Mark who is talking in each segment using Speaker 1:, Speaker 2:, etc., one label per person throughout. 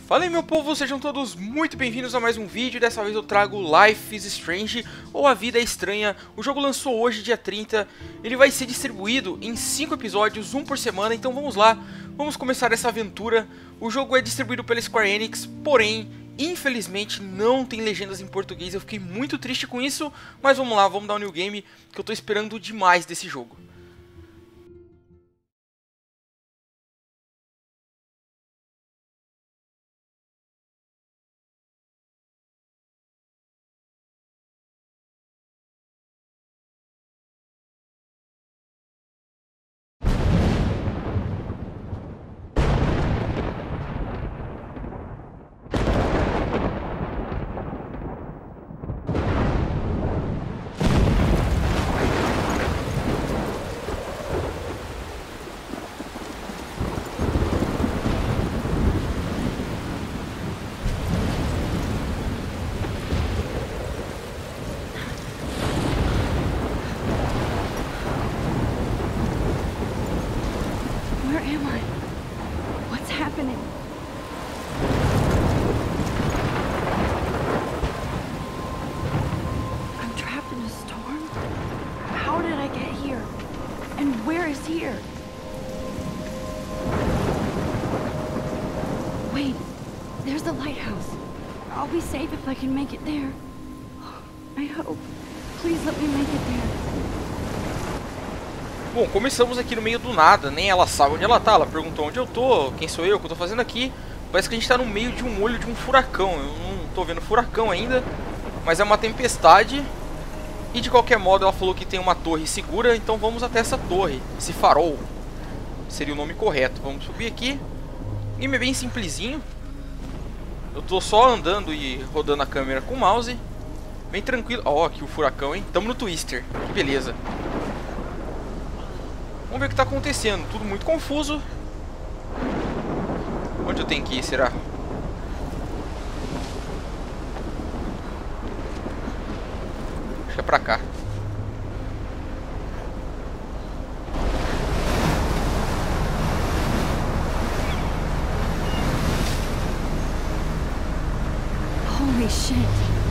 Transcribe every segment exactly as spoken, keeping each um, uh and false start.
Speaker 1: Fala aí, meu povo, sejam todos muito bem-vindos a mais um vídeo. Dessa vez eu trago Life is Strange, ou A Vida é Estranha. O jogo lançou hoje, dia trinta. Ele vai ser distribuído em cinco episódios, um por semana. Então vamos lá, vamos começar essa aventura. O jogo é distribuído pela Square Enix, porém, infelizmente não tem legendas em português. Eu fiquei muito triste com isso, mas vamos lá, vamos dar um new game, que eu tô esperando demais desse jogo.
Speaker 2: Where am I? What's happening? I'm trapped in a storm? How did I get here? And where is here? Wait, there's the lighthouse. I'll be safe if I can make it there. I hope. Please let me make it there.
Speaker 1: Bom, começamos aqui no meio do nada, nem ela sabe onde ela tá, ela perguntou onde eu tô, quem sou eu, o que eu tô fazendo aqui. Parece que a gente tá no meio de um olho de um furacão, eu não tô vendo furacão ainda, mas é uma tempestade. E de qualquer modo ela falou que tem uma torre segura, então vamos até essa torre, esse farol, seria o nome correto. Vamos subir aqui, o game é bem simplesinho, eu tô só andando e rodando a câmera com o mouse, bem tranquilo. Ó, oh, aqui o furacão, hein, tamo no Twister, que beleza. Vamos ver o que está acontecendo, tudo muito confuso. Onde eu tenho que ir, será? Acho que é pra cá.
Speaker 2: Holy shit.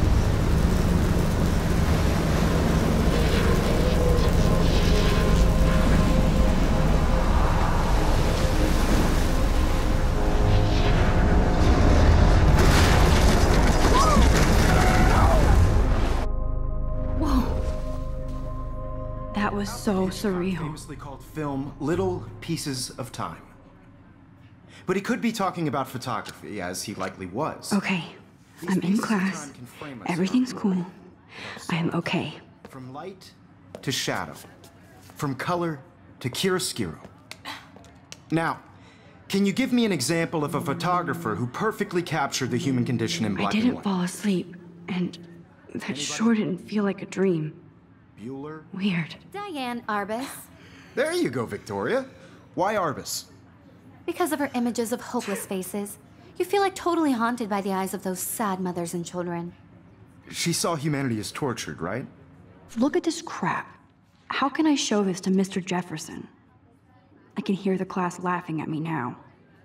Speaker 2: That was so surreal.
Speaker 3: Famously called film Little Pieces of Time. But he could be talking about photography, as he likely was.
Speaker 2: Okay, I'm in class. Everything's cool. I am okay.
Speaker 3: From light to shadow. From color to chiaroscuro. Now, can you give me an example of a photographer who perfectly captured the human condition in
Speaker 2: I
Speaker 3: black and
Speaker 2: didn't
Speaker 3: white?
Speaker 2: fall asleep, and that sure didn't feel like a dream.
Speaker 3: Bueller?
Speaker 2: Weird.
Speaker 4: Diane Arbus.
Speaker 3: There you go, Victoria. Why Arbus?
Speaker 4: Because of her images of hopeless faces, you feel like totally haunted by the eyes of those sad mothers and children.
Speaker 3: She saw humanity as tortured, right?
Speaker 2: Look at this crap. How can I show this to Mister Jefferson? I can hear the class laughing at me now.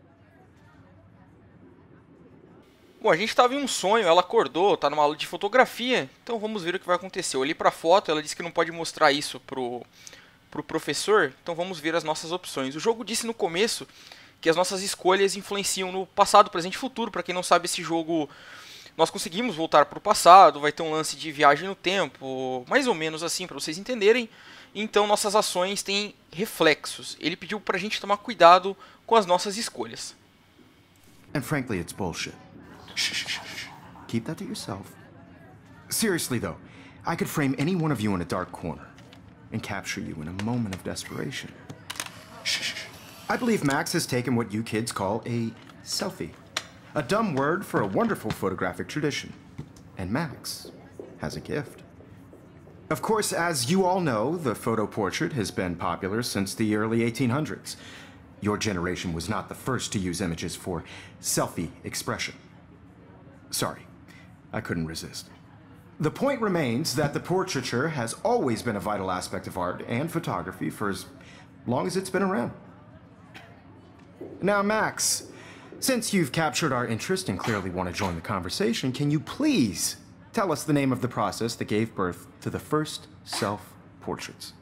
Speaker 1: Bom, a gente tava em um sonho, ela acordou, tá numa aula de fotografia, então vamos ver o que vai acontecer. Eu olhei pra foto, ela disse que não pode mostrar isso pro, pro professor, então vamos ver as nossas opções. O jogo disse no começo que as nossas escolhas influenciam no passado, presente e futuro. Pra quem não sabe, esse jogo nós conseguimos voltar pro passado, vai ter um lance de viagem no tempo, mais ou menos assim, pra vocês entenderem. Então nossas ações têm reflexos. Ele pediu pra gente tomar cuidado com as nossas escolhas.
Speaker 3: And frankly, it's bullshit. Shh, shh, shh, shh. Keep that to yourself. Seriously, though, I could frame any one of you in a dark corner and capture you in a moment of desperation. Shh, shh, shh. I believe Max has taken what you kids call a selfie. A dumb word for a wonderful photographic tradition. And Max has a gift. Of course, as you all know, the photo portrait has been popular since the early eighteen hundreds. Your generation was not the first to use images for selfie expression. Sorry, I couldn't resist. The point remains that the portraiture has always been a vital aspect of art and photography for as long as it's been around. Now, Max, Since you've captured our interest and clearly want to join the conversation, can you please tell us the name of the process that gave birth to the first self-portraits?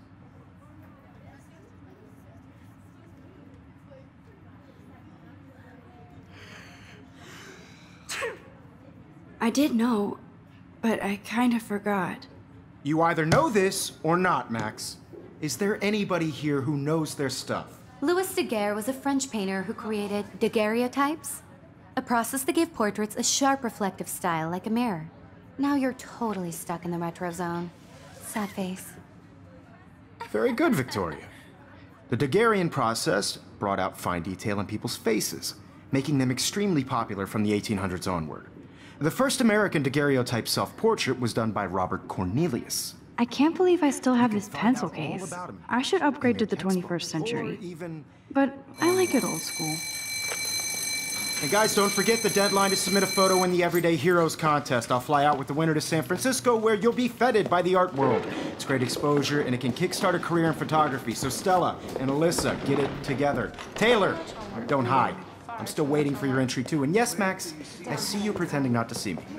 Speaker 2: I did know, but I kind of forgot.
Speaker 3: You either know this or not, Max. Is there anybody here who knows their stuff?
Speaker 4: Louis Daguerre was a French painter who created daguerreotypes, a process that gave portraits a sharp reflective style like a mirror. Now you're totally stuck in the retro zone. Sad face.
Speaker 3: Very good, Victoria. The Daguerrean process brought out fine detail in people's faces, making them extremely popular from the eighteen hundreds onward. The first American daguerreotype self-portrait was done by Robert Cornelius.
Speaker 5: I can't believe I still have this pencil case. I should upgrade to the twenty-first century.
Speaker 3: Even...
Speaker 5: But I like it old school.
Speaker 3: And guys, don't forget the deadline to submit a photo in the Everyday Heroes contest. I'll fly out with the winner to San Francisco, where you'll be feted by the art world. It's great exposure, and it can kickstart a career in photography. So Stella and Alyssa, get it together. Taylor, don't hide. I'm still waiting for your entry too. And yes, Max, I see you pretending not to see me.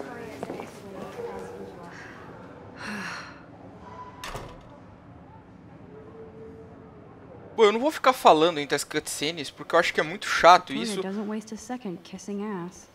Speaker 1: Bom, eu não vou ficar falando entre as cutscenes, porque eu acho que é muito chato isso.
Speaker 5: Doesn't waste a second kissing ass.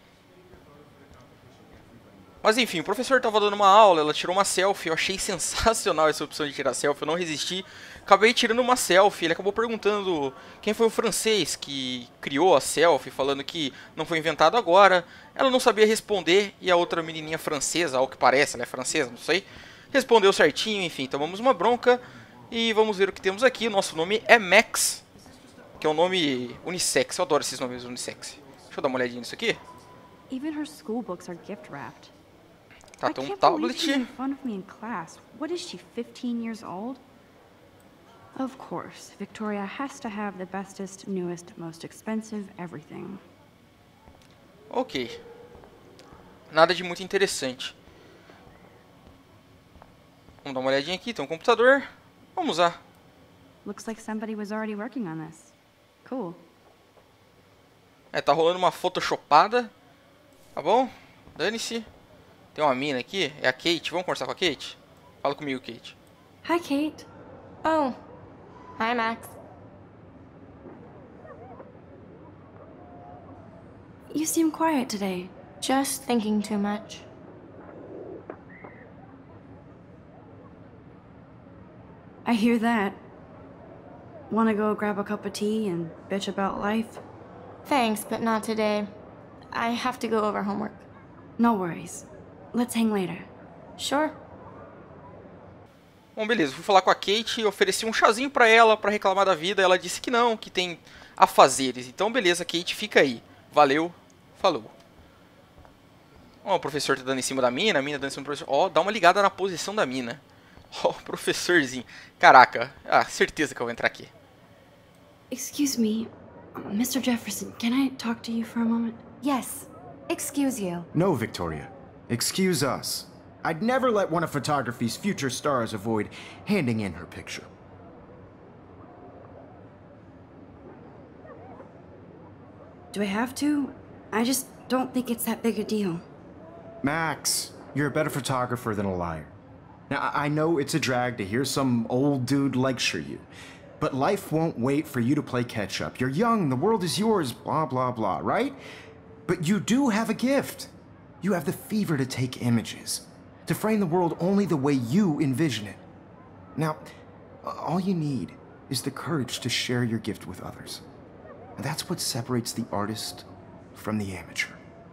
Speaker 1: Mas enfim, o professor estava dando uma aula, ela tirou uma selfie, eu achei sensacional essa opção de tirar selfie, eu não resisti. Acabei tirando uma selfie, ele acabou perguntando quem foi o francês que criou a selfie, falando que não foi inventado agora. Ela não sabia responder, e a outra menininha francesa, ao que parece, ela é francesa, não sei, respondeu certinho, enfim, tomamos uma bronca. E vamos ver o que temos aqui. Nosso nome é Max, que é um nome unissex. Eu adoro esses nomes unissex. Deixa eu dar uma olhadinha nisso aqui.
Speaker 5: Even her school books are gift wrapped.
Speaker 1: Tá, tem um tablet.
Speaker 5: In front of me in class. What is she, fifteen years old? Of course, Victoria has to have the bestest, newest, most expensive everything.
Speaker 1: Ok. Nada de muito interessante. Vamos dar uma olhadinha aqui. Tem um computador. Vamos usar.
Speaker 5: Looks like somebody was already working on this. Cool.
Speaker 1: É, tá rolando uma photoshopada. Tá bom? Dane-se. Tem uma mina aqui. É a Kate. Vamos conversar com a Kate? Fala comigo, Kate.
Speaker 2: Hi, Kate.
Speaker 6: Oh. Hi, Max.
Speaker 2: You seem quiet today.
Speaker 6: Just thinking too much.
Speaker 2: I hear that. Wanna go grab a cup of tea and bitch about life?
Speaker 6: Thanks, but not today. I have to go over homework.
Speaker 2: No worries. Let's hang later.
Speaker 6: Sure.
Speaker 1: Bom, beleza. Fui falar com a Kate e ofereci um chazinho pra ela, pra reclamar da vida. Ela disse que não, que tem afazeres. Então, beleza, Kate, fica aí. Valeu. Falou. Ó, o professor tá dando em cima da mina, a mina dando em cima do professor. Ó, dá uma ligada na posição da mina. Ó, oh, professorzinho. Caraca. Ah, certeza que eu vou entrar aqui.
Speaker 2: Excuse me, Mister Jefferson, can I talk to you for a moment?
Speaker 4: Yes. Excuse you.
Speaker 3: No, Victoria. Excuse us. I'd never let one of photography's future stars avoid handing in her picture.
Speaker 2: Do I have to? I just don't think it's that big a deal.
Speaker 3: Max, you're a better photographer than a liar. Now, I know it's a drag to hear some old dude lecture you, but life won't wait for you to play catch-up. You're young, the world is yours, blah, blah, blah, right? But you do have a gift. You have the fever to take images, to frame the world only the way you envision it. Now, all you need is the courage to share your gift with others. And that's what separates the artist from the amateur.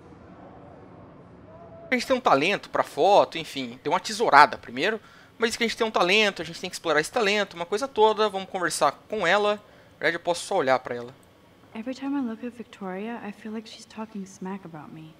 Speaker 1: A gente tem um talento pra foto, enfim, deu uma tesourada primeiro, mas diz que a gente tem um talento, a gente tem que explorar esse talento, uma coisa toda, vamos conversar com ela. Na verdade, eu posso só olhar pra ela.
Speaker 5: Every time I look at Victoria, I feel like she's talking smack about me.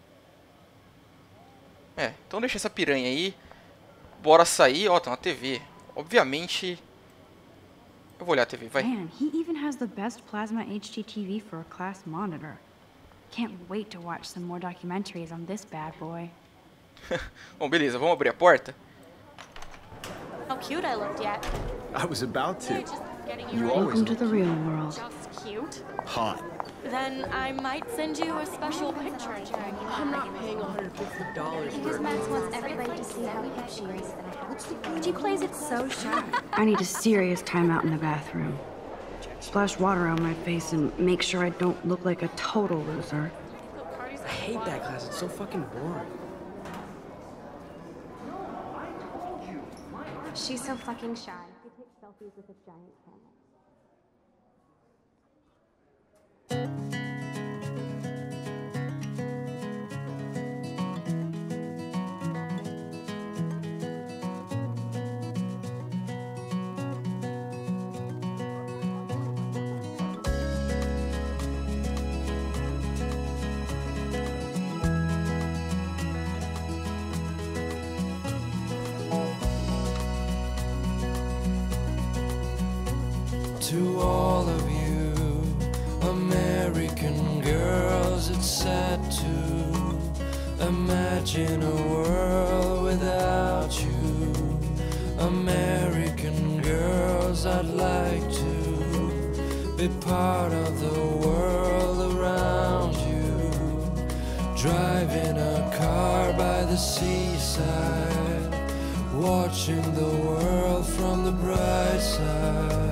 Speaker 1: É, então deixa essa piranha aí. Bora sair, ó, tem uma T V. Obviamente, eu vou olhar a T V, vai.
Speaker 5: Man, he even has the best plasma H D T V for a class monitor. Can't wait to watch some more documentaries on this bad boy.
Speaker 1: Bom, beleza, vamos abrir a porta?
Speaker 6: How cute I looked yet.
Speaker 3: I was about to.
Speaker 6: Just getting
Speaker 3: You
Speaker 6: you
Speaker 3: always
Speaker 5: Welcome to the real world.
Speaker 6: just cute.
Speaker 3: hot.
Speaker 6: Then I might send you a special picture.
Speaker 7: I'm not paying one hundred fifty dollars
Speaker 4: Because
Speaker 7: for
Speaker 4: Max wants everybody to see how hip she is.
Speaker 5: She plays it so shy. I need a serious timeout in the bathroom. Splash water on my face and make sure I don't look like a total loser.
Speaker 7: I hate that class. It's so fucking boring.
Speaker 4: She's so fucking shy. She takes selfies with a giant camera.
Speaker 8: To all of you American girls, it's sad to imagine a world without you. American girls, I'd like to be part of the world around you. Driving a car by the seaside, watching the world from the bright side.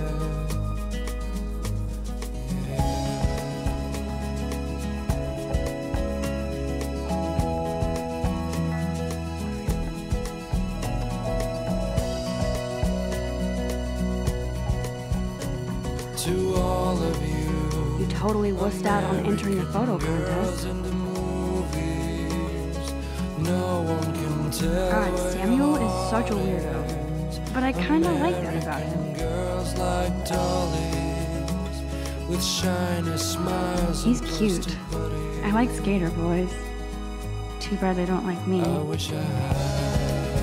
Speaker 8: To all of you,
Speaker 5: You totally wussed out on entering the photo
Speaker 8: girls
Speaker 5: contest.
Speaker 8: in the movies, no one can tell.
Speaker 5: God, Samuel is such a weirdo. But I kinda like that about him.
Speaker 8: Girls like dollies with shiny smiles.
Speaker 5: He's
Speaker 8: and
Speaker 5: cute.
Speaker 8: plastic buddies.
Speaker 5: I like skater boys. Too bad they don't like me.
Speaker 8: I wish I had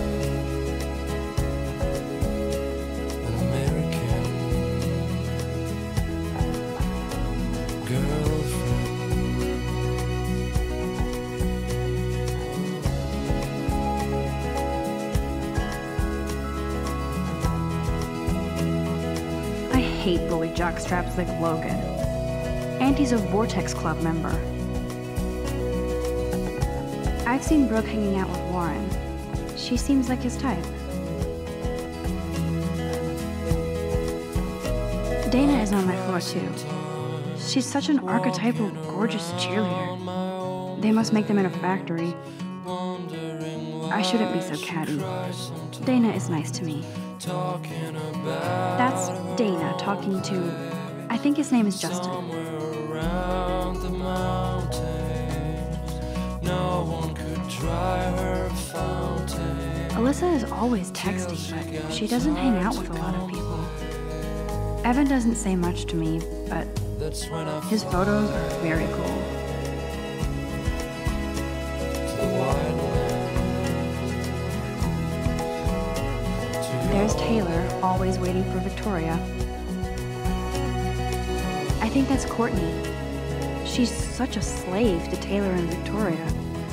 Speaker 8: an American girlfriend.
Speaker 5: I hate bully jockstraps like Logan. And he's a Vortex Club member. I've seen Brooke hanging out with Warren. She seems like his type. Dana is on my floor too. She's such an archetypal, gorgeous cheerleader. They must make them in a factory. I shouldn't be so catty. Dana is nice to me.
Speaker 8: Talking about
Speaker 5: That's Dana talking to, I think his name is Justin.
Speaker 8: around the mountains, no one could dry her fountain.
Speaker 5: Alyssa is always texting, but she doesn't hang out with a lot of people. Evan doesn't say much to me, but
Speaker 8: That's when I
Speaker 5: his photos are very cool.
Speaker 8: to the wild land.
Speaker 5: There's Taylor, always waiting for Victoria. I think that's Courtney. She's such a slave to Taylor and Victoria.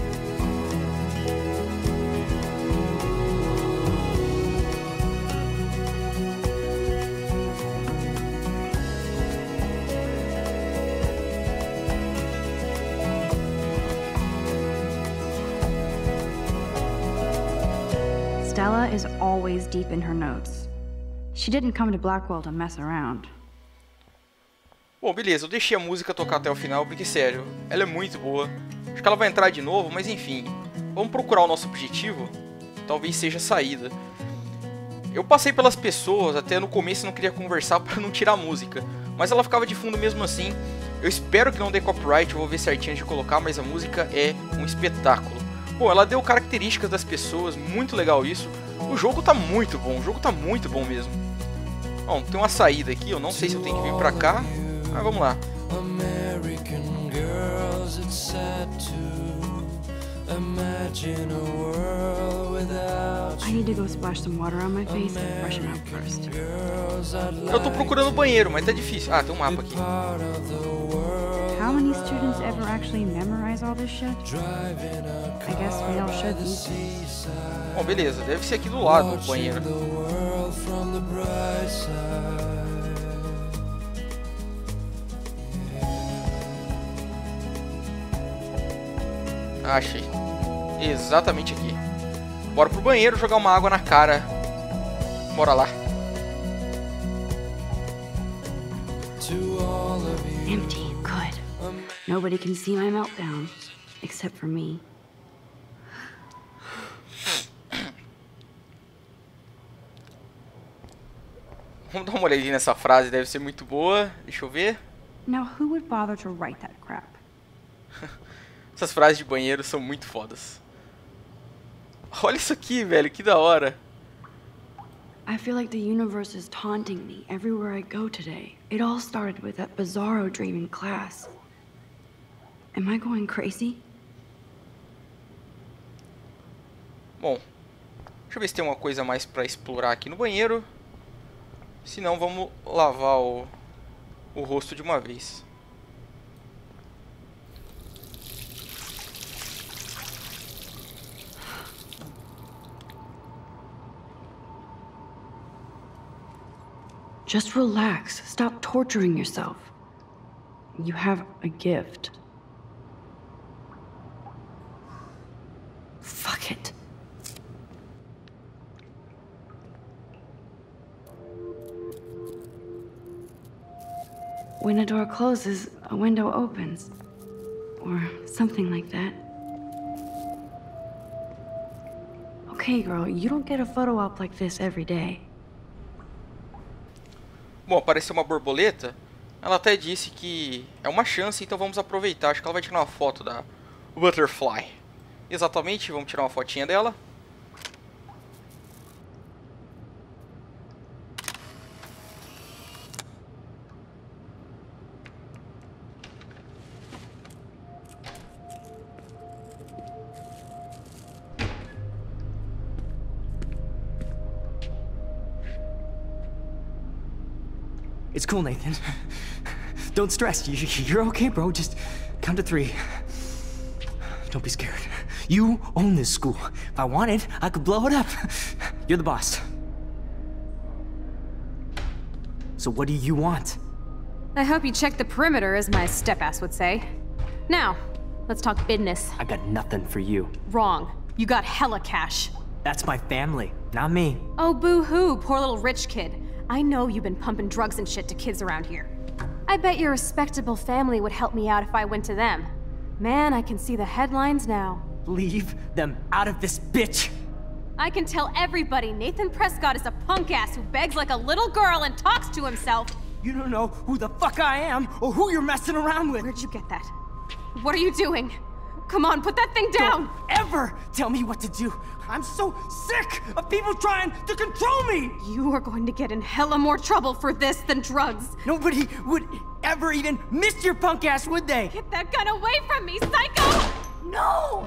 Speaker 5: Stella is always deep in her notes. She didn't come to Blackwell to mess around.
Speaker 1: Bom, beleza, eu deixei a música tocar até o final, porque, sério, ela é muito boa. Acho que ela vai entrar de novo, mas enfim. Vamos procurar o nosso objetivo? Talvez seja a saída. Eu passei pelas pessoas, até no começo não queria conversar para não tirar a música. Mas ela ficava de fundo mesmo assim. Eu espero que não dê copyright, eu vou ver certinho de colocar, mas a música é um espetáculo. Bom, ela deu características das pessoas, muito legal isso. O jogo tá muito bom, o jogo tá muito bom mesmo. Bom, tem uma saída aqui, eu não sei se eu tenho que vir pra cá. Mas vamos lá.
Speaker 8: American girls, it's sad to imagine a world without
Speaker 5: I need to go splash some water on my face and freshen up first.
Speaker 8: girls. I'd
Speaker 1: Eu tô procurando o banheiro, mas tá difícil. Ah, tem um mapa aqui.
Speaker 8: part of the world.
Speaker 5: How many students ever actually memorize all this shit?
Speaker 8: Driving a
Speaker 5: I guess we all should
Speaker 8: the
Speaker 5: these days.
Speaker 8: seaside.
Speaker 1: Bom, beleza, deve ser aqui do lado o banheiro.
Speaker 8: The world from the bright side. Yeah.
Speaker 1: Achei. Exatamente aqui. Bora pro banheiro jogar uma água na cara. Bora lá.
Speaker 5: Empty. Good. Nobody can see my meltdown. Except for me.
Speaker 1: Vamos dar uma olhadinha nessa frase, deve ser muito boa. Deixa eu ver.
Speaker 5: Now who would bother to write that crap?
Speaker 1: Essas frases de banheiro são muito fodas. Olha isso aqui, velho, que da hora.
Speaker 5: I feel like the universe is taunting me everywhere I go today. It all started with that bizarro dream in class. Am I going crazy?
Speaker 1: Bom, deixa eu ver se tem uma coisa mais pra explorar aqui no banheiro. Se não, vamos lavar o, o rosto de uma vez.
Speaker 5: Just relax. Stop torturing yourself. You have a gift. Fuck it. When a door closes, a window opens. Or something like that. Okay, girl, you don't get a photo op like this every day.
Speaker 1: Bom, apareceu uma borboleta. Ela até disse que é uma chance, então vamos aproveitar. Acho que ela vai tirar uma foto da Butterfly. Exatamente, vamos tirar uma fotinha dela.
Speaker 9: It's cool, Nathan. Don't stress. You- You're okay, bro. Just count to three. Don't be scared. You own this school. If I wanted, I could blow it up. You're the boss. So what do you want?
Speaker 10: I hope you check the perimeter, as my step-ass would say. Now, let's talk business.
Speaker 9: I got nothing for you.
Speaker 10: Wrong. You got hella cash.
Speaker 9: That's my family, not me.
Speaker 10: Oh, boo-hoo, poor little rich kid. I know you've been pumping drugs and shit to kids around here. I bet your respectable family would help me out if I went to them. Man, I can see the headlines now.
Speaker 9: Leave them out of this bitch!
Speaker 10: I can tell everybody Nathan Prescott is a punk ass who begs like a little girl and talks to himself.
Speaker 9: You don't know who the fuck I am or who you're messing around with.
Speaker 10: Where'd you get that? What are you doing? Come on, put that thing down!
Speaker 9: Don't ever tell me what to do! I'm so sick of people trying to control me!
Speaker 10: You are going to get in hella more trouble for this than drugs.
Speaker 9: Nobody would ever even miss your punk ass, would they?
Speaker 10: Get that gun away from me, psycho! No!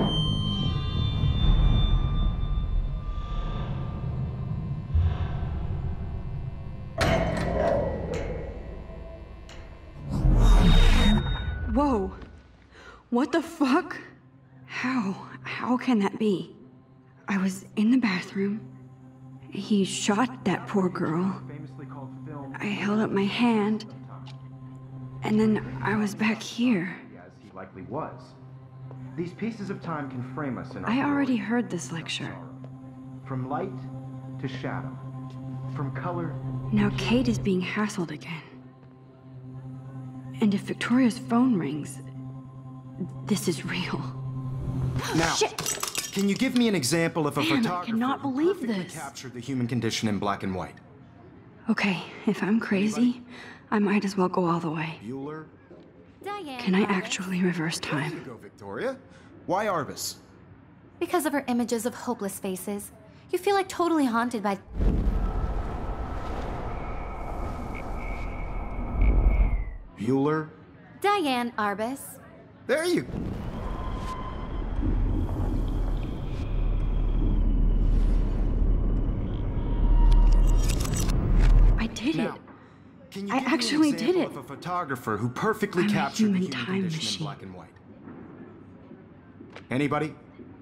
Speaker 5: Whoa. What the fuck? How? How can that be? I was in the bathroom. He shot that poor girl. I held up my hand. And then I was back here.
Speaker 3: As he likely was. These pieces of time can frame us in our
Speaker 5: I already
Speaker 3: glory.
Speaker 5: heard this lecture.
Speaker 3: From light to shadow. From color.
Speaker 5: Now Kate is being hassled again. And if Victoria's phone rings, this is real.
Speaker 3: Now,
Speaker 5: Shit.
Speaker 3: Can you give me an example of a
Speaker 5: Man, I
Speaker 3: photographer
Speaker 5: cannot
Speaker 3: who
Speaker 5: believe
Speaker 3: perfectly
Speaker 5: this.
Speaker 3: captured the human condition in black and white?
Speaker 5: Okay, if I'm crazy, I might as well go all the way.
Speaker 3: Bueller?
Speaker 4: Diane.
Speaker 5: Can I
Speaker 4: Arbus.
Speaker 5: actually reverse
Speaker 3: There you
Speaker 5: time?
Speaker 3: go, Victoria. Why Arbus?
Speaker 4: Because of her images of hopeless faces. You feel like totally haunted by...
Speaker 3: Bueller?
Speaker 4: Diane Arbus.
Speaker 3: There you...
Speaker 5: I did
Speaker 3: Now,
Speaker 5: it.
Speaker 3: can you
Speaker 5: I
Speaker 3: give me an
Speaker 5: actually did
Speaker 3: example
Speaker 5: it.
Speaker 3: of a photographer who perfectly
Speaker 5: I'm a
Speaker 3: captured the
Speaker 5: human
Speaker 3: human
Speaker 5: time
Speaker 3: condition
Speaker 5: machine.
Speaker 3: in black and white? Anybody?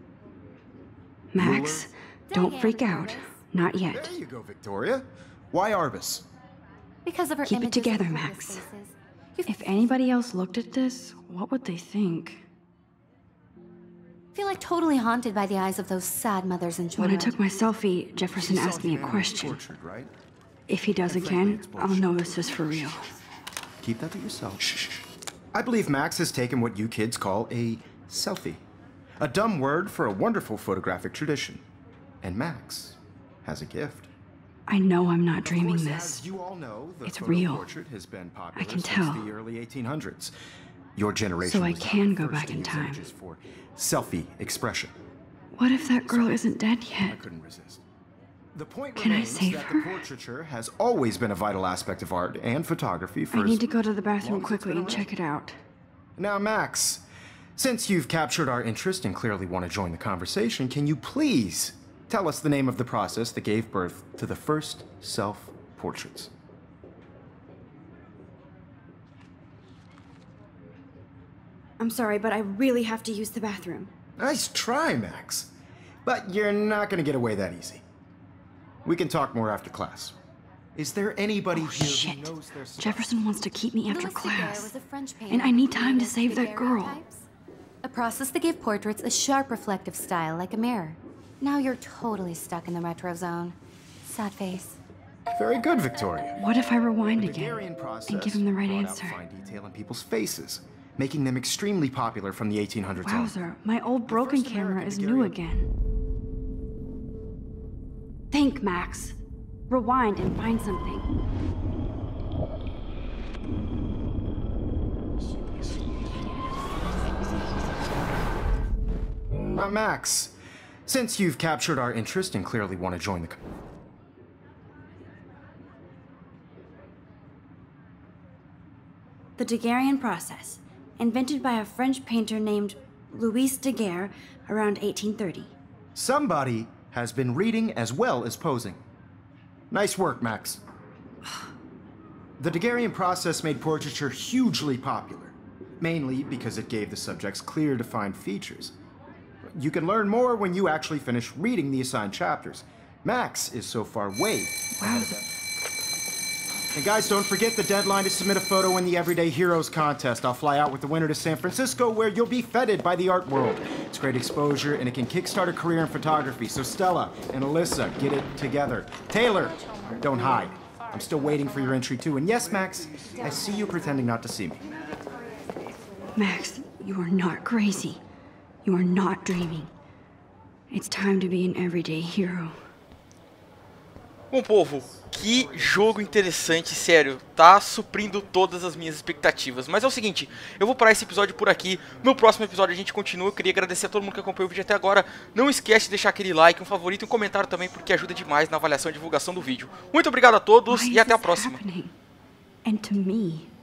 Speaker 5: Max, don't
Speaker 4: Diane
Speaker 5: freak out.
Speaker 4: Arbus.
Speaker 5: Not yet.
Speaker 3: There you go, Victoria. Why Arbus?
Speaker 4: Because of her
Speaker 5: Keep it
Speaker 4: images
Speaker 5: together,
Speaker 4: of
Speaker 5: Max.
Speaker 4: hopeless faces. You
Speaker 5: If anybody else looked at this, what would they think?
Speaker 4: feel like totally haunted by the eyes of those sad mothers and
Speaker 5: When I
Speaker 4: children.
Speaker 5: took my selfie, Jefferson
Speaker 3: You saw
Speaker 5: asked me a
Speaker 3: him
Speaker 5: question.
Speaker 3: tortured, right?
Speaker 5: If he does
Speaker 3: And frankly,
Speaker 5: again,
Speaker 3: it's
Speaker 5: I'll
Speaker 3: bullshit.
Speaker 5: know this is for real.
Speaker 3: Keep that to yourself. Shh, shh, shh. I believe Max has taken what you kids call a selfie. A dumb word for a wonderful photographic tradition. And Max has a gift.
Speaker 5: I know I'm not
Speaker 3: Of
Speaker 5: dreaming
Speaker 3: course,
Speaker 5: this.
Speaker 3: as you all know, the
Speaker 5: It's
Speaker 3: photo
Speaker 5: real.
Speaker 3: portrait has been popular
Speaker 5: I can
Speaker 3: since
Speaker 5: tell.
Speaker 3: the early eighteen hundreds. Your generation
Speaker 5: So I
Speaker 3: was not
Speaker 5: can
Speaker 3: the
Speaker 5: go
Speaker 3: first
Speaker 5: back
Speaker 3: to
Speaker 5: in
Speaker 3: use
Speaker 5: time.
Speaker 3: images for selfie expression.
Speaker 5: What if that girl isn't dead
Speaker 3: I
Speaker 5: yet?
Speaker 3: couldn't resist. The point
Speaker 5: Can I
Speaker 3: remains
Speaker 5: save
Speaker 3: that
Speaker 5: her?
Speaker 3: the portraiture has always been a vital aspect of art and photography for
Speaker 5: I
Speaker 3: as
Speaker 5: need to go to the
Speaker 3: long
Speaker 5: bathroom
Speaker 3: as it's
Speaker 5: quickly
Speaker 3: been
Speaker 5: and check it out.
Speaker 3: Now, Max, since you've captured our interest and clearly want to join the conversation, can you please tell us the name of the process that gave birth to the first self-portraits?
Speaker 5: I'm sorry, but I really have to use the bathroom.
Speaker 3: Nice try, Max. But you're not going to get away that easy. We can talk more after class. Is there anybody
Speaker 5: Oh,
Speaker 3: here
Speaker 5: shit.
Speaker 3: who knows their stuff?
Speaker 5: Jefferson wants to keep me after
Speaker 4: Louis Daguerre
Speaker 5: class.
Speaker 4: was a French painter
Speaker 5: And I need
Speaker 4: who
Speaker 5: time to
Speaker 4: created
Speaker 5: save that girl.
Speaker 4: daguerreotypes, a process that gave portraits a sharp reflective style like a mirror. Now you're totally stuck in the retro zone. Sad face.
Speaker 3: Very good, Victoria.
Speaker 5: What if I rewind
Speaker 3: The
Speaker 5: again
Speaker 3: Daguerrean process
Speaker 5: and give him the right
Speaker 3: brought out
Speaker 5: answer?
Speaker 3: fine detail in people's faces, making them extremely popular from the eighteen hundreds on.
Speaker 5: Wowzer, my old broken
Speaker 3: first
Speaker 5: camera
Speaker 3: American
Speaker 5: is new
Speaker 3: Daguerrean-
Speaker 5: again. Think, Max. Rewind and find something.
Speaker 3: Uh, Max, since you've captured our interest and clearly want to join the... co-
Speaker 5: The Daguerrean process, invented by a French painter named Louis Daguerre around eighteen thirty.
Speaker 3: Somebody has been reading as well as posing. Nice work, Max. The Daguerrean process made portraiture hugely popular, mainly because it gave the subjects clear, defined features. You can learn more when you actually finish reading the assigned chapters. Max is so far way ahead of them. And guys, don't forget the deadline to submit a photo in the Everyday Heroes contest. I'll fly out with the winner to San Francisco, where you'll be feted by the art world. It's great exposure, and it can kickstart a career in photography. So Stella and Alyssa, get it together. Taylor, don't hide. I'm still waiting for your entry too. And yes, Max, I see you pretending not to see me.
Speaker 5: Max, you are not crazy. You are not dreaming. It's time to be an everyday hero.
Speaker 1: Bom, povo, que jogo interessante, sério, tá suprindo todas as minhas expectativas. Mas é o seguinte, eu vou parar esse episódio por aqui, no próximo episódio a gente continua. Eu queria agradecer a todo mundo que acompanhou o vídeo até agora. Não esquece de deixar aquele like, um favorito e um comentário também, porque ajuda demais na avaliação e divulgação do vídeo. Muito obrigado a todos
Speaker 5: Why
Speaker 1: e
Speaker 5: is
Speaker 1: até a
Speaker 5: this
Speaker 1: próxima.
Speaker 5: happening? And to me.